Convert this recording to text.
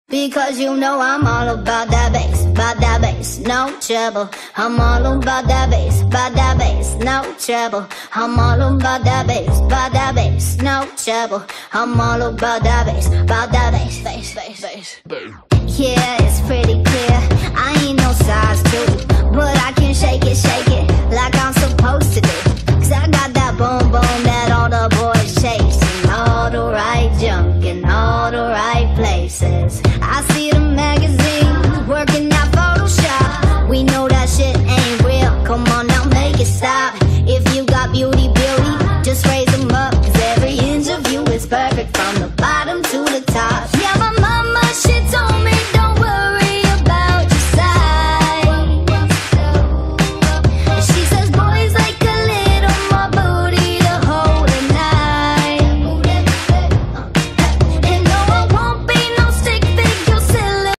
Because you know I'm all about that bass, no trouble. I'm all about that bass, no trouble. I'm all about that bass, no trouble. I'm all about that bass, bass. Yeah, it's pretty clear, I ain't no size 2, but I can shake it like I'm supposed to do. Cause I got that boom boom that all the boys chasing, all the right junk in all the right places. I see them